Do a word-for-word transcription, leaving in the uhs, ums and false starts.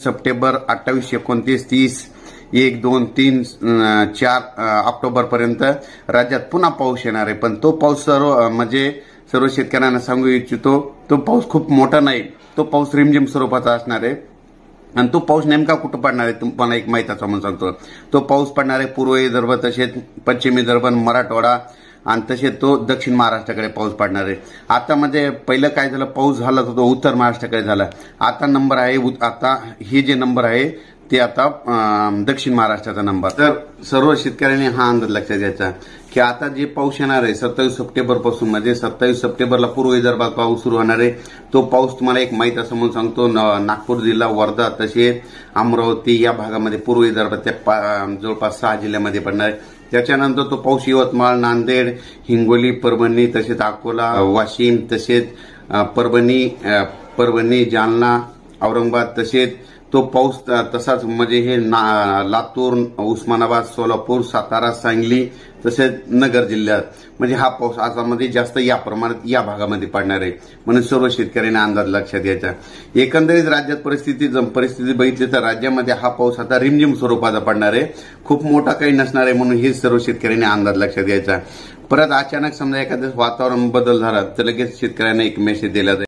September अठ्ठावीस एकोणतीस तीस एक दोन तीन चार ऑक्टोबर पर्यंत राज्यात पुन्हा पाऊस येणार आहे। पण तो पाऊस सर्व म्हणजे सर्व शेतकऱ्यांना सांगू इच्छितो, तो पाऊस खूप मोठा नाही, तो पाऊस रिमझिम स्वरूपाचा असणार आहे। आणि तो पाऊस नेमका कुठं पडणार आहे तुम्हाला एक माहिती म्हणून सांगतो। तो पाऊस पडणार आहे पूर्व विदर्भ, तसेच पश्चिम विदर्भ, मराठवाडा आणि तसेच तो दक्षिण महाराष्ट्राकडे पाऊस पडणार आहे। आता म्हणजे पहिलं काय झालं, पाऊस झाला तो उत्तर महाराष्ट्राकडे झाला। आता नंबर आहे, आता हे जे नंबर आहे ते आता दक्षिण महाराष्ट्राचा नंबर। तर सर्व शेतकऱ्यांनी हा अंदाज लक्षात घ्यायचा की आता जे पाऊस येणार आहे सत्तावीस सप्टेंबर पासून, म्हणजे सत्तावीस सप्टेंबरला पूर्व विदर्भात पाऊस सुरू होणार आहे। तो पाऊस तुम्हाला एक माहिती असं म्हणून सांगतो, नागपूर जिल्हा, वर्धा तसेच अमरावती या भागामध्ये पूर्व विदर्भाच्या जवळपास सहा जिल्ह्यामध्ये पडणार आहे। त्याच्यानंतर तो पाऊस यवतमाळ, नांदेड, हिंगोली, परभणी तसेच अकोला, वाशिम तसेच परभणी परभणी जालना, औरंगाबाद तसेच तो पाऊस तसाच म्हणजे हे लातूर, उस्मानाबाद, सोलापूर, सातारा, सांगली तसेच नगर जिल्ह्यात म्हणजे हा पाऊस आसाममध्ये जास्त या प्रमाणात या भागामध्ये पडणार आहे। म्हणून सर्व शेतकऱ्यांनी अंदाज लक्षात घ्यायचा। एकंदरीत राज्यात परिस्थिती परिस्थिती बघितली तर राज्यामध्ये हा पाऊस आता रिमझिम स्वरूपाचा पडणार आहे, खूप मोठा काही नसणार आहे। म्हणून हे सर्व शेतकऱ्यांनी अंदाज लक्षात घ्यायचा। परत अचानक समजा एखाद्या वातावरण बदल झाला तर लगेच शेतकऱ्यांना एक मेसेज दिला जाईल।